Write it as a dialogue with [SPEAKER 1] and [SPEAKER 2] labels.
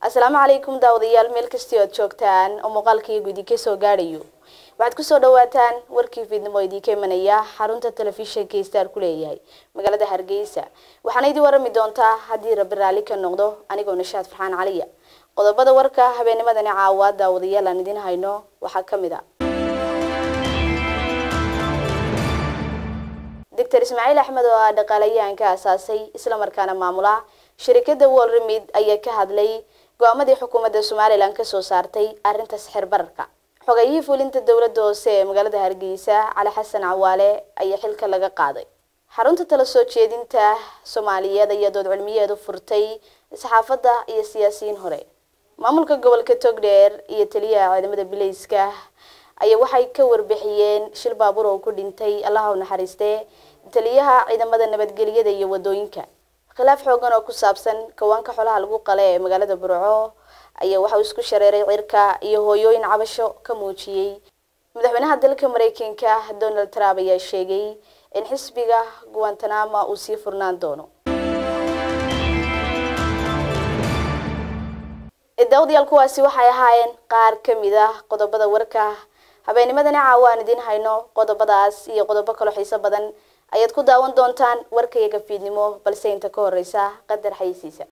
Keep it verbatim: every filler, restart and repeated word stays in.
[SPEAKER 1] Assalaamu calaykum daawadayaal meel kasta oo joogtaan oo muuqaalkii gudi ka soo gaadhayo waxaad ku soo dhawaataan warkii fiidnimo idin ka imanaya xarunta telefishinka Star ku leeyahay magaalada Hargeysa waxaana idin warami doontaa hadii Rabbi raali ka noqdo anigoo Nashaad Farxaan Caliya qodobada warka habeennimadan caawa daawadayaal aan idin hayno waxa kamid ah Doctor Ismaaciil Axmed oo ah dhaqaalayahanka asaasay isla markaana maamula shirkadda Wall Remit ayaa ka hadlay go'aamadii xukuumadda Soomaaliland ka soo saartay arrinta sixir bararka xogayihii fulinta dawladda hoose ee magaalada Hargeysa Cali Xasan Cawaale ayaa xilka laga qaaday xarunta tala soo jeedinta Soomaaliyeed ayaa dood cilmiyeed u furtay saxaafadda iyo siyaasiyiin hore maamulka gobolka Togdheer iyo taliyaha ciidamada Bilayska ayaa waxay ka warbixiyeen shil baabuur oo ku dhintay Allah u naxariistay taliyaha ciidamada nabadgelyada iyo wadooyinka khilaaf xoogan oo ku saabsan kawaanka xoolaha lagu qalay ee magaalada Burco ayaa waxa uu isku shareeray cirka iyo hooyooyin cabasho ka muujiyay madaxweynaha dalka Mareykanka Donald Trump ayaa sheegay in xisbiga Guantanamo uu sii furnaan doono daawadayaal kuwaasi waxay ahaayeen qaar kamid ah qodobada warka habeennimadan caawaan idin hayno qodobadaas iyo qodobo kale xiiso badan ayaad ku daawan doontaan warkayga fiidnimo balse inta ka horeysa qadar xayisiisa